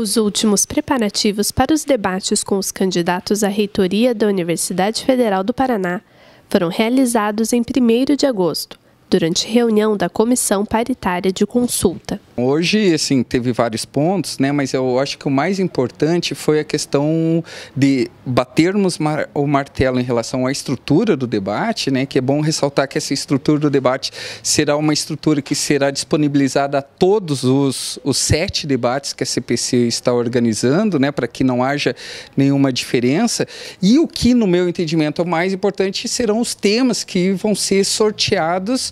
Os últimos preparativos para os debates com os candidatos à reitoria da Universidade Federal do Paraná foram realizados em 1º de agosto, durante reunião da Comissão Paritária de Consulta. Hoje, assim, teve vários pontos, né, mas eu acho que o mais importante foi a questão de batermos o martelo em relação à estrutura do debate, né, que é bom ressaltar que essa estrutura do debate será uma estrutura que será disponibilizada a todos os 7 debates que a CPC está organizando, né, para que não haja nenhuma diferença. E o que, no meu entendimento, é o mais importante serão os temas que vão ser sorteados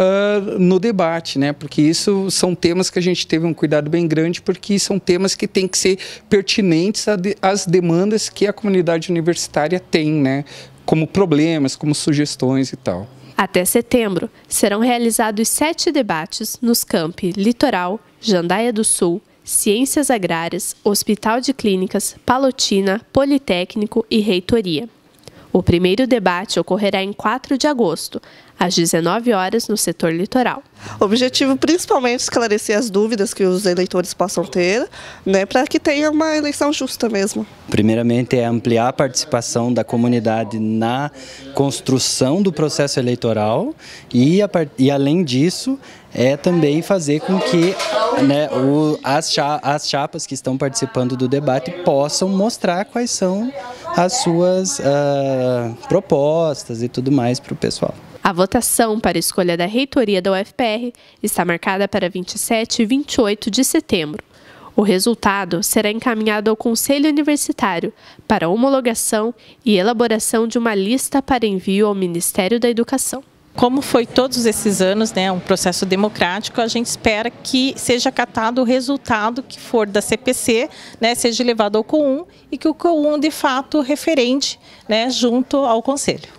no debate, né? Porque isso são temas que a gente teve um cuidado bem grande, porque são temas que têm que ser pertinentes às demandas que a comunidade universitária tem, né? Como problemas, como sugestões e tal. Até setembro, serão realizados 7 debates nos campi Litoral, Jandaia do Sul, Ciências Agrárias, Hospital de Clínicas, Palotina, Politécnico e Reitoria. O primeiro debate ocorrerá em 4 de agosto, às 19 horas, no setor litoral. O objetivo principalmente é esclarecer as dúvidas que os eleitores possam ter, né, para que tenha uma eleição justa mesmo. Primeiramente é ampliar a participação da comunidade na construção do processo eleitoral e além disso, é também fazer com que, né, as chapas que estão participando do debate possam mostrar quais são as suas propostas e tudo mais para o pessoal. A votação para a escolha da reitoria da UFPR está marcada para 27 e 28 de setembro. O resultado será encaminhado ao Conselho Universitário para homologação e elaboração de uma lista para envio ao Ministério da Educação. Como foi todos esses anos, né, um processo democrático, a gente espera que seja acatado o resultado que for da CPC, né, seja levado ao COUN e que o COUN, de fato, referende, né, junto ao Conselho.